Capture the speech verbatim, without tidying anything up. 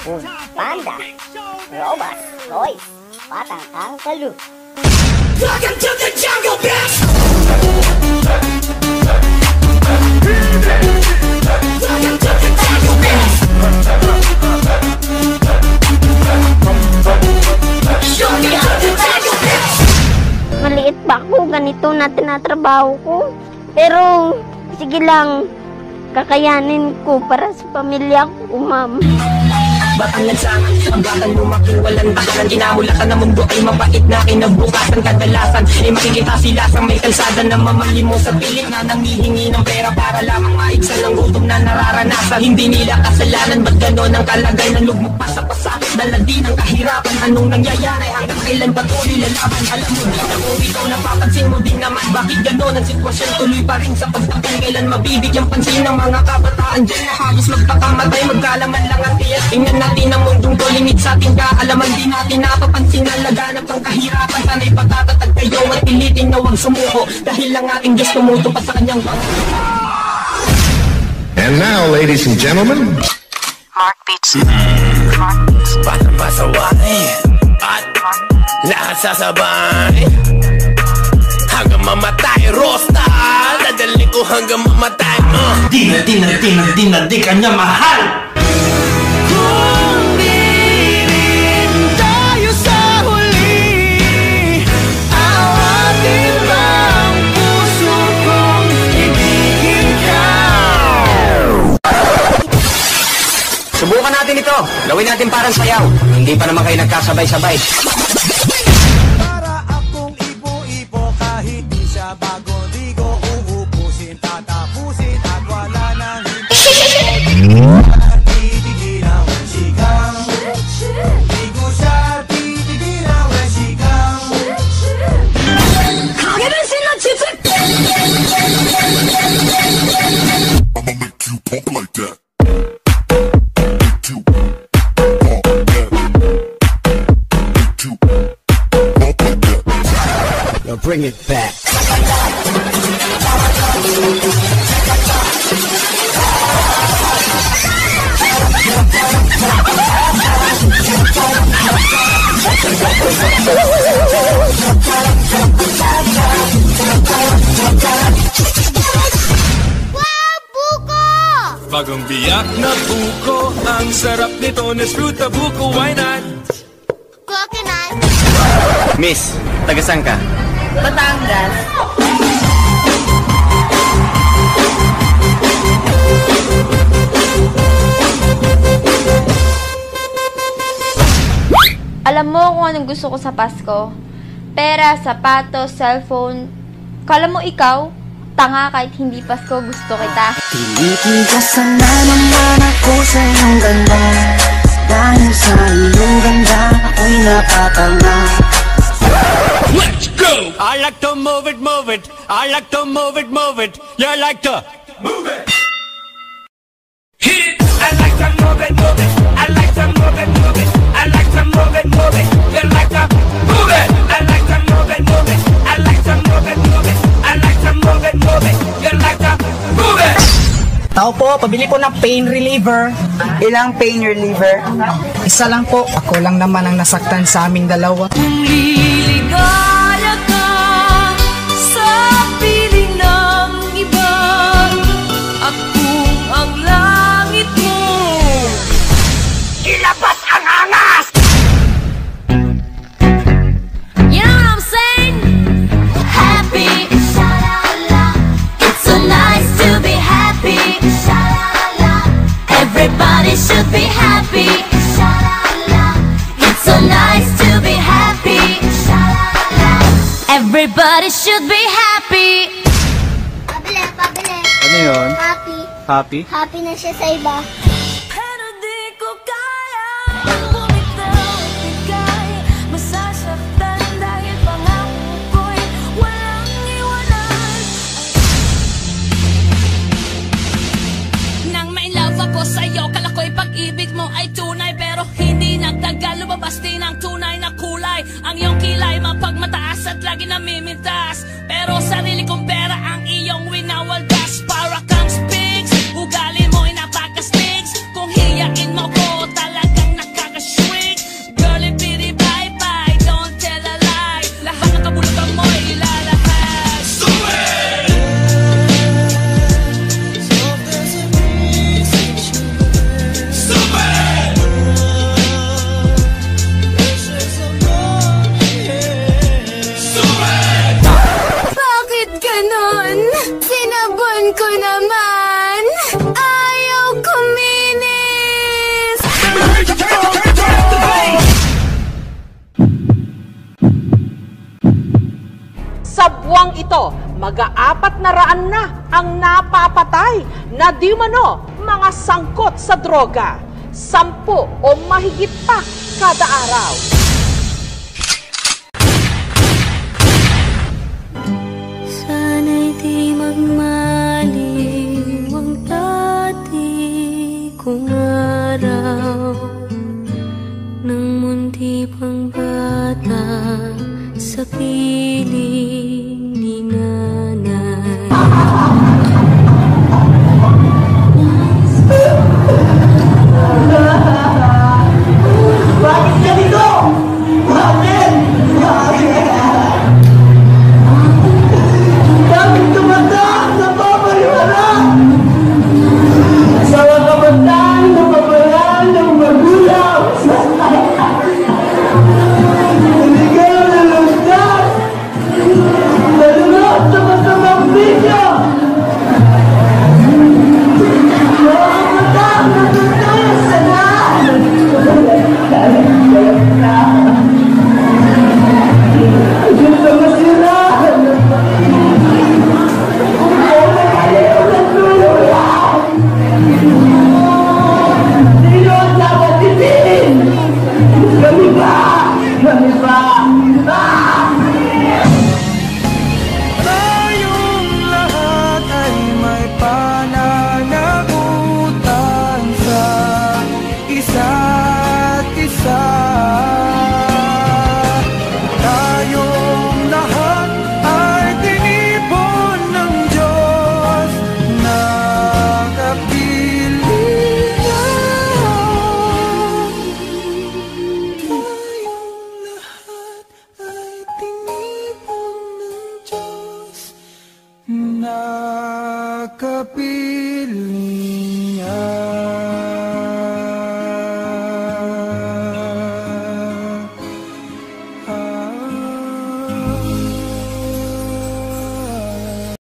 Kung Panda, Robot, Royce, Batang Angkalu. Welcome to the jungle, bitch! Welcome to the jungle, bitch! Show me how to jungle, bitch! Maliit pa ako, ganito na tinatrabaho ko. Pero, sige lang, kakayanin ko para sa pamilya ko, ma'am. Batang lansangan, ang batang lumaki, walang bakalan. Kinamulatan ng mundo ay mabait na kinabukasan. Kadalasan ay makikita sila sa may kalsada na mamali-mo sa piling na nangihingi ng pera para lamang maigsan ng gutom na nararanasan. Hindi nila kasalanan, ba't gano'n ang kalagay ng lugmok pa sa pasakit? Dala din ang kahirapan, anong nangyayari? Hanggang kailan patuloy lalaban? Alam mo din ako, ikaw napapansin mo din naman. Bakit gano'n ang sitwasyon? Tuloy pa rin sa pagtakan. Kailan mabibigyan pansin ng mga kabataan dyan na halos magpakamatay? Magkalaman lang ang tiyan. Tingnan natin ang mundong to, limit sa ating kaalaman. Di natin napapansin na laganap ng kahirapan. Sana'y pagtatatag kayo at pilitin na huwag sumuko, dahil lang ating Diyos tumuto pa sa kanyang bang. And now, ladies and gentlemen, Mark Beats. Mm. Mark Beats. Paano pasaway at lahat sasabay hanggang mamatay, Rosta. Dadali ko hanggang mamatay. uh. Di na, di na, di na, di na, di kanya mahal. Kung di rin tayo sa huli, awatin bang puso kong ibigin ka. Subukan natin ito. Gawin natin parang sayaw. Hindi pa naman kayo nagkasabay-sabay. Para akong ibo-ibo kahit di siya bago, di ko uupusin, tatapusin at wala nang hindi. Titigilan ang sigang, di ko siya titigilan ang sigang. 가게는 신나치지. I'ma make you pump like that. Make you pump like that. Make you pump like that. Yo, bring it back. Bagong biyak na buko, ang sarap nito, Nesfruta buko, why not? Coconut. Miss, taga-san ka? Batangas. Alam mo kung anong gusto ko sa Pasko? Pera, sapatos, cellphone. Kala mo ikaw? Tanga kahit hindi Pasko, gusto kita. Pilitin ka sana naman ako sa iyong ganda. Dahil sa iyong ganda, ako'y napatanga. Let's go! I like to move it, move it. I like to move it, move it. You like to move it. Hit it. I like to move it, move it. I like to move it, move it. I like to move it, move it. You like to move it. I like to move it, move it. I like to move it, move it. I like to move it, move it. You like to move it. Tao po, pabili po ng pain reliever. Ilang pain reliever? Isa lang po. Ako lang naman ang nasaktan sa aming dalawa. Liligaya ka sa piling ng iba, at kung ang langit mo Ilabas ang angas! You know what I'm saying? Happy, sha-la-la. It's so nice to be happy, sha-la-la. Everybody should be happy, sha-la-la. It's so nice to be happy, sha-la-la. Everybody should be happy. Pabili, pabili. Ano yun? Happy. Happy? Happy na siya sa iba. Pero di ko kaya bumitaw at bigay, masasaktan dahil pangako ko'y walang iwanan. Nang may love ako sa'yo, kala ko'y pag-ibig mo ay tunay, pero hindi nagtagal, lumabas din ang tunay na kulay. Ang iyong kilay mapagmataas at lagi namimintas, pero sarili kong pera ang iyong winawaldas. Para kang spigs, ugali mo'y napakastig. Sa buwang ito, mag-aapat na raan na ang napapatay na di mano mga sangkot sa droga. Sampu o mahigit pa kada araw. Sana'y di magmaliw ang dati kong araw nang munti pang bata sa piling ni nanay. Bakit ganito? Bakit? Bakit tumanda? Napapaliwala! Sa mga kabataan, napabayaan ng magulang! Hindi ka nalulundag! Nalulot sa masamang video! Mga kabataan, natutulog sa lahat! Gusto masirahan ng sino ang dapat titiin? Kami ba? Kami ba? Tayong lahat ay may pananagutan sa isa't isa. Tayong lahat ay tinipon ng Diyos na kapiling. Tayong lahat ay tinipon ng Diyos na kapiling.